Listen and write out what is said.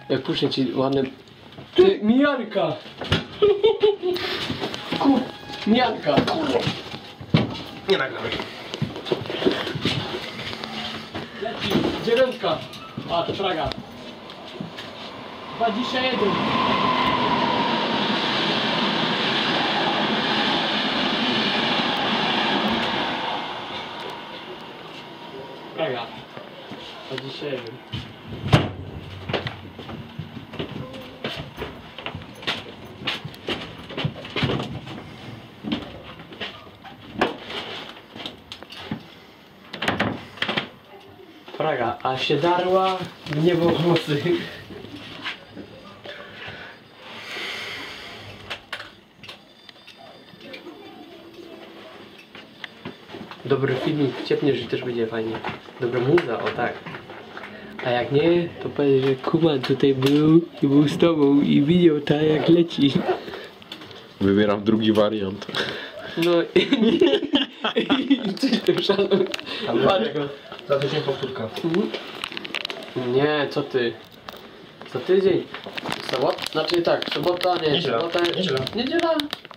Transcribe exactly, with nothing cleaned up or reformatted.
Jak puszczę ci ładne... Ty, mijanka! Kur... Mijanka! Kurde! Nie nagramy. Leci, dziewiątka. A, to Praga. dwadzieścia jeden. Praga. dwadzieścia jeden. Praga, a się darła w niebo głosy. Dobry filmik, ciepniesz i też będzie fajnie. Dobra muza, o tak. A jak nie, to powiedz, że Kuman tutaj był i był z tobą i widział tak jak leci. Wybieram drugi wariant. No i... Coś tym szanuj. Za tydzień powtórka. Nie, co ty? Za tydzień? Sobot? Znaczy tak, sobota, nie, Niedziela. sobota... Niedziela. Niedziela?